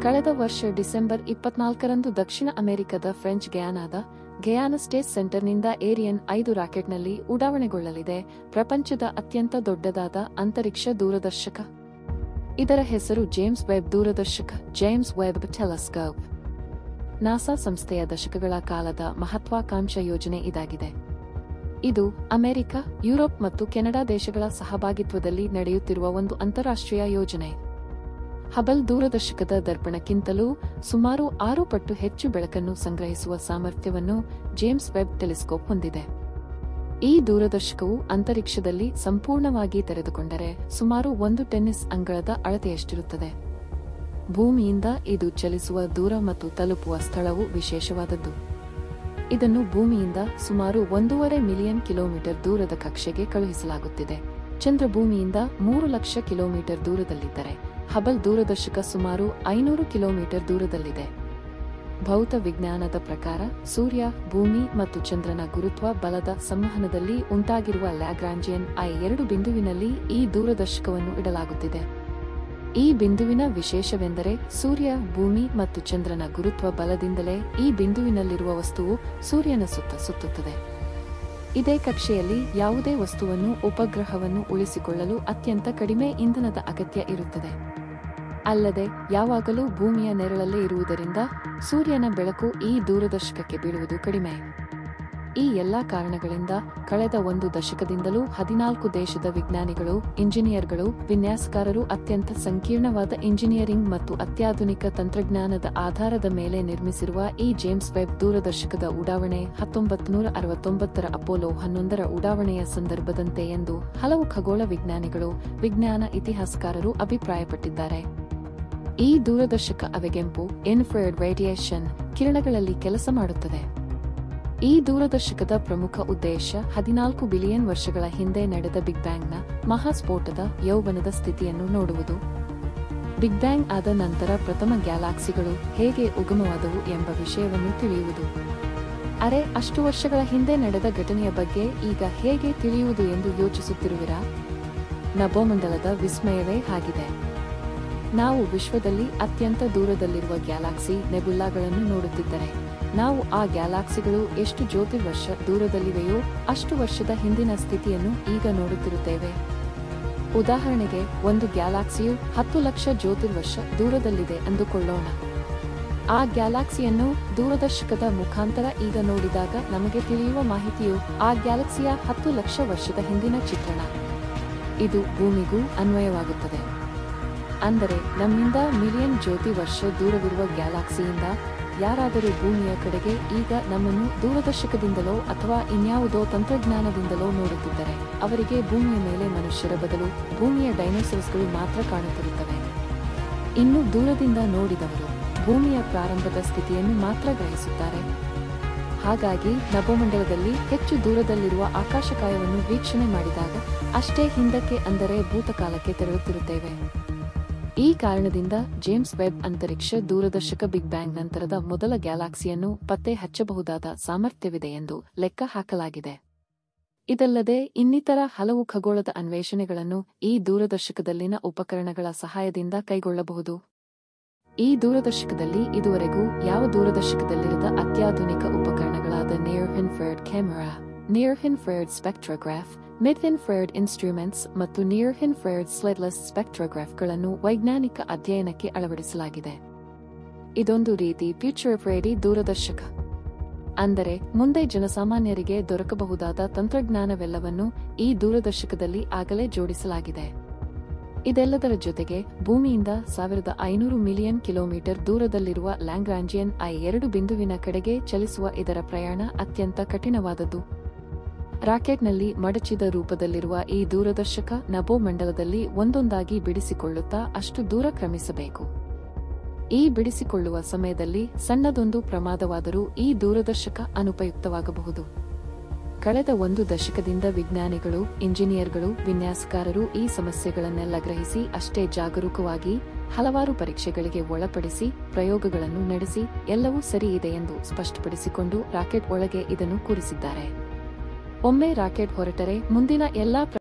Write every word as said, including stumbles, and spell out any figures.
ಕಳೆದ ವರ್ಷ ಡಿಸೆಂಬರ್ ಇಪ್ಪತ್ನಾಲ್ಕರಂದು ದಕ್ಷಿಣ ಅಮೆರಿಕದ ಫ್ರೆಂಚ್ ಗಯಾನಾದ ಗಯಾನ ಸ್ಪೇಸ್ ಸೆಂಟರ್ನಿಂದ ಏರಿಯನ್ ಐದು ರಾಕೆಟ್ನಲ್ಲಿ ಉಡಾವಣೆಗೊಳ್ಳಲಿದೆ. ಪ್ರಪಂಚದ ಅತ್ಯಂತ ದೊಡ್ಡದಾದ ಅಂತರಿಕ್ಷ ದೂರದರ್ಶಕ. ಇದರ ಹೆಸರು ಜೇಮ್ಸ್ ವೆಬ್ ದೂರದರ್ಶಕ, ಜೇಮ್ಸ್ ವೆಬ್ ಟೆಲಿಸ್ಕೋಪ್. ನಾಸಾ ಸಂಸ್ಥೆಯ ದಶಕಗಳ ಕಾಲದ ಮಹತ್ವಾಕಾಂಕ್ಷ ಯೋಜನೆ ಇದಾಗಿದೆ. ಇದು ಅಮೆರಿಕ, ಯುರೋಪ್ ಮತ್ತು ಕೆನಡಾ ದೇಶಗಳ ಸಹಭಾಗಿತ್ವದಲ್ಲಿ ನಡೆಯುತ್ತಿರುವ ಒಂದು ಅಂತಾರಾಷ್ಟ್ರೀಯ ಯೋಜನೆ. ಹಬಲ್ ದೂರದರ್ಶಕದ ದರ್ಪಣಕ್ಕಿಂತಲೂ ಸುಮಾರು ಆರು ಪಟ್ಟು ಹೆಚ್ಚು ಬೆಳಕನ್ನು ಸಂಗ್ರಹಿಸುವ ಸಾಮರ್ಥ್ಯವನ್ನು ಜೇಮ್ಸ್ ವೆಬ್ ಟೆಲಿಸ್ಕೋಪ್ ಹೊಂದಿದೆ. ಈ ದೂರದರ್ಶಕವು ಅಂತರಿಕ್ಷದಲ್ಲಿ ಸಂಪೂರ್ಣವಾಗಿ ತೆರೆದುಕೊಂಡರೆ ಸುಮಾರು ಒಂದು ಟೆನ್ನಿಸ್ ಅಂಗಳದ ಅಳತೆಯಷ್ಟಿರುತ್ತದೆ. ಭೂಮಿಯಿಂದ ಇದು ಚಲಿಸುವ ದೂರ ಮತ್ತು ತಲುಪುವ ಸ್ಥಳವು ವಿಶೇಷವಾದದ್ದು. ಇದನ್ನು ಭೂಮಿಯಿಂದ ಸುಮಾರು ಒಂದೂವರೆ ಮಿಲಿಯನ್ ಕಿಲೋಮೀಟರ್ ದೂರದ ಕಕ್ಷೆಗೆ ಕಳುಹಿಸಲಾಗುತ್ತಿದೆ. ಚಂದ್ರ ಭೂಮಿಯಿಂದ ಮೂರು ಲಕ್ಷ ಕಿಲೋಮೀಟರ್ ದೂರದಲ್ಲಿದ್ದರೆ ಹಬಲ್ ದೂರದರ್ಶಕ ಸುಮಾರು ಐನೂರು ಕಿಲೋಮೀಟರ್ ದೂರದಲ್ಲಿದೆ. ಭೌತ ವಿಜ್ಞಾನದ ಪ್ರಕಾರ ಸೂರ್ಯ, ಭೂಮಿ ಮತ್ತು ಚಂದ್ರನ ಗುರುತ್ವ ಬಲದ ಸಂವಹನದಲ್ಲಿ ಉಂಟಾಗಿರುವ ಲ್ಯಾಗ್ರಾಂಜಿಯನ್ ಐ ಎರಡು ಬಿಂದುವಿನಲ್ಲಿ ಈ ದೂರದರ್ಶಕವನ್ನು ಇಡಲಾಗುತ್ತಿದೆ. ಈ ಬಿಂದುವಿನ ವಿಶೇಷವೆಂದರೆ ಸೂರ್ಯ, ಭೂಮಿ ಮತ್ತು ಚಂದ್ರನ ಗುರುತ್ವ ಬಲದಿಂದಲೇ ಈ ಬಿಂದುವಿನಲ್ಲಿರುವ ವಸ್ತುವು ಸೂರ್ಯನ ಸುತ್ತ ಸುತ್ತುತ್ತದೆ. ಇದೇ ಕಕ್ಷೆಯಲ್ಲಿ ಯಾವುದೇ ವಸ್ತುವನ್ನು ಉಪಗ್ರಹವನ್ನು ಉಳಿಸಿಕೊಳ್ಳಲು ಅತ್ಯಂತ ಕಡಿಮೆ ಇಂಧನದ ಅಗತ್ಯ ಇರುತ್ತದೆ. ಅಲ್ಲದೆ ಯಾವಾಗಲೂ ಭೂಮಿಯ ನೆರಳಲ್ಲೇ ಇರುವುದರಿಂದ ಸೂರ್ಯನ ಬೆಳಕು ಈ ದೂರದರ್ಶಕಕ್ಕೆ ಬೀಳುವುದು ಕಡಿಮೆ. ಈ ಎಲ್ಲಾ ಕಾರಣಗಳಿಂದ ಕಳೆದ ಒಂದು ದಶಕದಿಂದಲೂ ಹದಿನಾಲ್ಕು ದೇಶದ ವಿಜ್ಞಾನಿಗಳು, ಇಂಜಿನಿಯರ್ಗಳು, ವಿನ್ಯಾಸಕಾರರು ಅತ್ಯಂತ ಸಂಕೀರ್ಣವಾದ ಇಂಜಿನಿಯರಿಂಗ್ ಮತ್ತು ಅತ್ಯಾಧುನಿಕ ತಂತ್ರಜ್ಞಾನದ ಆಧಾರದ ಮೇಲೆ ನಿರ್ಮಿಸಿರುವ ಈ ಜೇಮ್ಸ್ ವೆಬ್ ದೂರದರ್ಶಕದ ಉಡಾವಣೆ ಹತ್ತೊಂಬತ್ತು ನೂರ ಅರವತ್ತೊಂಬತ್ತರ ಅಪೋಲೋ ಹನ್ನೊಂದರ ಉಡಾವಣೆಯ ಸಂದರ್ಭದಂತೆ ಎಂದು ಹಲವು ಖಗೋಳ ವಿಜ್ಞಾನಿಗಳು, ವಿಜ್ಞಾನ ಇತಿಹಾಸಕಾರರು ಅಭಿಪ್ರಾಯಪಟ್ಟಿದ್ದಾರೆ. ಈ ದೂರದರ್ಶಕ ಅವಗೆಂಪು ಇನ್ಫ್ರಾರೆಡ್ ರೇಡಿಯೇಷನ್ ಕಿರಣಗಳಲ್ಲಿ ಕೆಲಸ ಮಾಡುತ್ತದೆ. ಈ ದೂರದರ್ಶಕದ ಪ್ರಮುಖ ಉದ್ದೇಶ ಹದಿನಾಲ್ಕು ಬಿಲಿಯನ್ ವರ್ಷಗಳ ಹಿಂದೆ ನಡೆದ ಬಿಗ್ ಬ್ಯಾಂಗ್ನ ಮಹಾಸ್ಫೋಟದ ಯೌವನದ ಸ್ಥಿತಿಯನ್ನು ನೋಡುವುದು. ಬಿಗ್ ಬ್ಯಾಂಗ್ ಆದ ನಂತರ ಪ್ರಥಮ ಗ್ಯಾಲಾಕ್ಸಿಗಳು ಹೇಗೆ ಉಗಮವಾದವು ಎಂಬ ವಿಷಯವನ್ನು ತಿಳಿಯುವುದು. ಅರೆ, ಅಷ್ಟು ವರ್ಷಗಳ ಹಿಂದೆ ನಡೆದ ಘಟನೆಯ ಬಗ್ಗೆ ಈಗ ಹೇಗೆ ತಿಳಿಯುವುದು ಎಂದು ಯೋಚಿಸುತ್ತಿರುವಿರಾ? ನಭೋಮಂಡಲದ ವಿಸ್ಮಯವೇ ಹಾಗಿದೆ. ನಾವು ವಿಶ್ವದಲ್ಲಿ ಅತ್ಯಂತ ದೂರದಲ್ಲಿರುವ ಗ್ಯಾಲಾಕ್ಸಿ ನೆಬುಲಾಗಳನ್ನು ನೋಡುತ್ತಿದ್ದರೆ ನಾವು ಆ ಗ್ಯಾಲಾಕ್ಸಿಗಳು ಎಷ್ಟು ಜ್ಯೋತಿರ್ವರ್ಷ ದೂರದಲ್ಲಿವೆಯೋ ಅಷ್ಟು ವರ್ಷದ ಹಿಂದಿನ ಸ್ಥಿತಿಯನ್ನು ಈಗ ನೋಡುತ್ತಿರುತ್ತೇವೆ. ಉದಾಹರಣೆಗೆ, ಒಂದು ಗ್ಯಾಲಾಕ್ಸಿಯು ಹತ್ತು ಲಕ್ಷ ಜ್ಯೋತಿರ್ವರ್ಷ ದೂರದಲ್ಲಿದೆ ಅಂದುಕೊಳ್ಳೋಣ. ಆ ಗ್ಯಾಲಾಕ್ಸಿಯನ್ನು ದೂರದರ್ಶಕದ ಮುಖಾಂತರ ಈಗ ನೋಡಿದಾಗ ನಮಗೆ ತಿಳಿಯುವ ಮಾಹಿತಿಯು ಆ ಗ್ಯಾಲಕ್ಸಿಯ ಹತ್ತು ಲಕ್ಷ ವರ್ಷದ ಹಿಂದಿನ ಚಿತ್ರಣ. ಇದು ಭೂಮಿಗೂ ಅನ್ವಯವಾಗುತ್ತದೆ. ಅಂದರೆ ನಮ್ಮಿಂದ ಮಿಲಿಯನ್ ಜ್ಯೋತಿ ವರ್ಷ ದೂರವಿರುವ ಗ್ಯಾಲಾಕ್ಸಿಯಿಂದ ಯಾರಾದರೂ ಭೂಮಿಯ ಕಡೆಗೆ ಈಗ ನಮ್ಮನ್ನು ದೂರದರ್ಶಕದಿಂದಲೋ ಅಥವಾ ಇನ್ಯಾವುದೋ ತಂತ್ರಜ್ಞಾನದಿಂದಲೋ ನೋಡುತ್ತಿದ್ದರೆ ಅವರಿಗೆ ಭೂಮಿಯ ಮೇಲೆ ಮನುಷ್ಯರ ಬದಲು ಭೂಮಿಯ ಡೈನೋಸಾರ್ಸ್ಗಳು ಮಾತ್ರ ಕಾಣುತ್ತಿರುತ್ತವೆ. ಇನ್ನು ದೂರದಿಂದ ನೋಡಿದವರು ಭೂಮಿಯ ಪ್ರಾರಂಭದ ಸ್ಥಿತಿಯನ್ನು ಮಾತ್ರ ಗ್ರಹಿಸುತ್ತಾರೆ. ಹಾಗಾಗಿ ನಭೋಮಂಡಲದಲ್ಲಿ ಹೆಚ್ಚು ದೂರದಲ್ಲಿರುವ ಆಕಾಶಕಾಯವನ್ನು ವೀಕ್ಷಣೆ ಮಾಡಿದಾಗ ಅಷ್ಟೇ ಹಿಂದಕ್ಕೆ, ಅಂದರೆ ಭೂತಕಾಲಕ್ಕೆ ತೆರಳುತ್ತಿರುತ್ತೇವೆ. ಈ ಕಾರಣದಿಂದ ಜೇಮ್ಸ್ ವೆಬ್ ಅಂತರಿಕ್ಷ ದೂರದರ್ಶಕ ಬಿಗ್ ಬ್ಯಾಂಗ್ ನಂತರದ ಮೊದಲ ಗ್ಯಾಲಾಕ್ಸಿಯನ್ನು ಪತ್ತೆ ಹಚ್ಚಬಹುದಾದ ಸಾಮರ್ಥ್ಯವಿದೆ ಎಂದು ಲೆಕ್ಕ ಹಾಕಲಾಗಿದೆ. ಇದಲ್ಲದೆ ಇನ್ನಿತರ ಹಲವು ಖಗೋಳದ ಅನ್ವೇಷಣೆಗಳನ್ನು ಈ ದೂರದರ್ಶಕದಲ್ಲಿನ ಉಪಕರಣಗಳ ಸಹಾಯದಿಂದ ಕೈಗೊಳ್ಳಬಹುದು. ಈ ದೂರದರ್ಶಕದಲ್ಲಿ ಇದುವರೆಗೂ ಯಾವ ದೂರದರ್ಶಕದಲ್ಲಿರದ ಅತ್ಯಾಧುನಿಕ ಉಪಕರಣಗಳಾದ near infrared camera, near infrared spectrograph, mid infrared instruments ಮತ್ತು ನಿಯರ್ ಇನ್ಫ್ರಾರೆಡ್ ಸ್ಲೆಡ್ಲೆಸ್ ಸ್ಪೆಕ್ಟ್ರೋಗ್ರಾಫ್ಗಳನ್ನು ವೈಜ್ಞಾನಿಕ ಅಧ್ಯಯನಕ್ಕೆ ಅಳವಡಿಸಲಾಗಿದೆ. ಇದೊಂದು ರೀತಿ ಫ್ಯೂಚರ್-ರೆಡಿ ದೂರದರ್ಶಕ. ಅಂದರೆ ಮುಂದೆ ಜನಸಾಮಾನ್ಯರಿಗೆ ದೊರಕಬಹುದಾದ ತಂತ್ರಜ್ಞಾನವೆಲ್ಲವನ್ನೂ ಈ ದೂರದರ್ಶಕದಲ್ಲಿ ಆಗಲೇ ಜೋಡಿಸಲಾಗಿದೆ. ಇದೆಲ್ಲದರ ಜೊತೆಗೆ ಭೂಮಿಯಿಂದ ಸಾವಿರದ ಐನೂರು ಮಿಲಿಯನ್ ಕಿಲೋಮೀಟರ್ ದೂರದಲ್ಲಿರುವ ಲ್ಯಾಗ್ರಾಂಜಿಯನ್ ಐ ಎರಡು ಬಿಂದುವಿನ ಕಡೆಗೆ ಚಲಿಸುವ ಇದರ ಪ್ರಯಾಣ ಅತ್ಯಂತ ಕಠಿಣವಾದದ್ದು. ರಾಕೆಟ್ನಲ್ಲಿ ಮಡಚಿದ ರೂಪದಲ್ಲಿರುವ ಈ ದೂರದರ್ಶಕ ನಭೋಮಂಡಲದಲ್ಲಿ ಒಂದೊಂದಾಗಿ ಬಿಡಿಸಿಕೊಳ್ಳುತ್ತಾ ಅಷ್ಟು ದೂರ ಕ್ರಮಿಸಬೇಕು. ಈ ಬಿಡಿಸಿಕೊಳ್ಳುವ ಸಮಯದಲ್ಲಿ ಸಣ್ಣದೊಂದು ಪ್ರಮಾದವಾದರೂ ಈ ದೂರದರ್ಶಕ ಅನುಪಯುಕ್ತವಾಗಬಹುದು. ಕಳೆದ ಒಂದು ದಶಕದಿಂದ ವಿಜ್ಞಾನಿಗಳು, ಇಂಜಿನಿಯರ್ಗಳು, ವಿನ್ಯಾಸಕಾರರು ಈ ಸಮಸ್ಯೆಗಳನ್ನೆಲ್ಲ ಗ್ರಹಿಸಿ ಅಷ್ಟೇ ಜಾಗರೂಕವಾಗಿ ಹಲವಾರು ಪರೀಕ್ಷೆಗಳಿಗೆ ಒಳಪಡಿಸಿ ಪ್ರಯೋಗಗಳನ್ನು ನಡೆಸಿ ಎಲ್ಲವೂ ಸರಿ ಇದೆ ಎಂದು ಸ್ಪಷ್ಟಪಡಿಸಿಕೊಂಡು ರಾಕೆಟ್ ಒಳಗೆ ಇದನ್ನು ಕೂರಿಸಿದ್ದಾರೆ. ಒಮ್ಮೆ ರಾಕೆಟ್ ಹೊರಟರೆ ಮುಂದಿನ ಎಲ್ಲಾ